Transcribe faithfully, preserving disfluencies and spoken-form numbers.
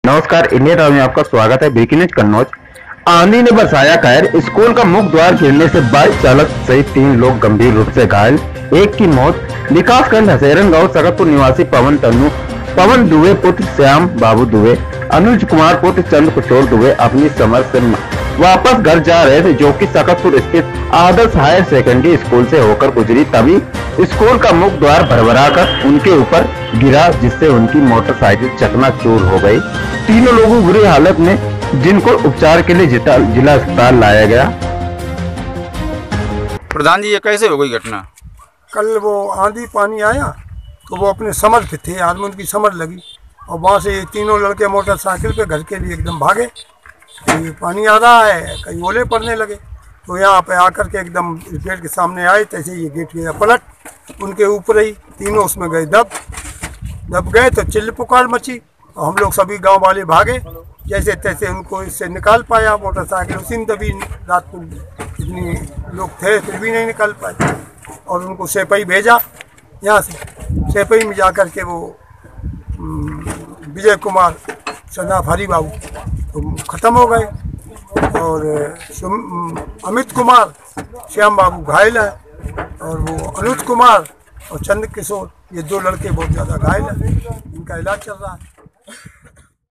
नमस्कार, India time में आपका स्वागत है। Breaking news Kannauj. आंधी ने बरसाया कहर। स्कूल का मुख्य द्वार गिरने से बाइक चालक सहित तीन लोग गंभीर रूप से घायल, एक की मौत। विकासखंड हसेरन गांव सकतपुर निवासी पवन तन्नू पवन दुबे पुत्र श्याम बाबू दुबे, अनुज कुमार पुत्र चंद्र किशोर दुबे अपनी समर से वापस घर जा रहे थे, जो कि सकतपुर स्थित आदर्श हायर सेकेंडरी स्कूल से होकर गुजरी। तभी स्कूल का मुख्य द्वार भरभरा कर उनके ऊपर गिरा, जिससे उनकी मोटरसाइकिल चकनाचूर हो गई। तीनों लोगों बुरी हालत में, जिनको उपचार के लिए जिला अस्पताल लाया गया। प्रधान जी, ये कैसे हो गई घटना? कल वो आंधी पानी आया तो वो अपने समर पे थे, आदमी उनकी समर लगी और वहाँ से ये तीनों लड़के मोटरसाइकिल पे घर के लिए एकदम भागे। ये पानी आ रहा है, कहीं ओले पड़ने लगे तो यहाँ पे आकर के एकदम गेट के सामने आए, तैसे ये गेट गया पलट, उनके ऊपर ही तीनों उसमें गए दब दब गए तो चिल्ल पुकार मची और हम लोग सभी गांव वाले भागे, जैसे तैसे उनको इससे निकाल पाया। मोटरसाइकिल उसी में दबी, रात को इतनी लोग थे फिर भी नहीं निकाल पाए और उनको सेपई भेजा। यहाँ से सेपई में जा कर के वो विजय कुमार सदाफ हरी बाबू तो ख़त्म हो गए और अमित कुमार श्याम बाबू घायल है और वो अनुज कुमार और चंद्र किशोर, ये दो लड़के बहुत ज़्यादा घायल हैं, इनका इलाज चल रहा है।